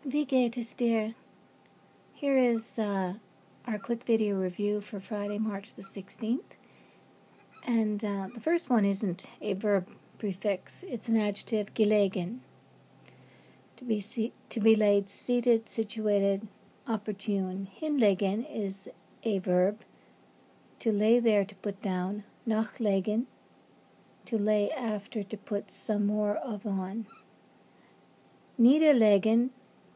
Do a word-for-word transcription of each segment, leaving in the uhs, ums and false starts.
Wie geht es dir? Here is uh, our quick video review for Friday, March the sixteenth. And uh, the first one isn't a verb prefix, it's an adjective, gelegen. To be, se to be laid, seated, situated, opportune. Hinlegen is a verb. To lay there, to put down. Nachlegen, to lay after, to put some more of on. Niederlegen,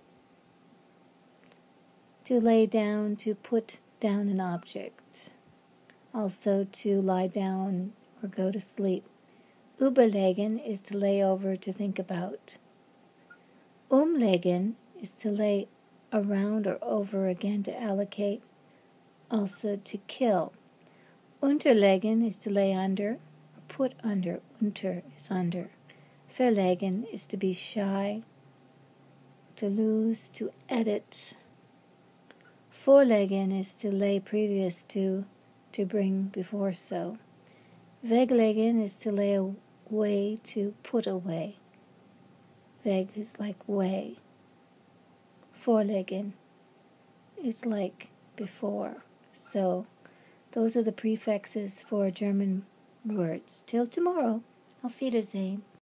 to lay down, to put down an object. Also to lie down or go to sleep. Überlegen is to lay over, to think about. Umlegen is to lay around or over again, to allocate. Also to kill. Unterlegen is to lay under or put under. Unter is under. Verlegen is to be shy, to lose, to edit. Vorlegen is to lay previous to, to bring before so. Weglegen is to lay away, to put away. Weg is like way. Vorlegen is like before. So those are the prefixes for German words. Till tomorrow. Auf Wiedersehen.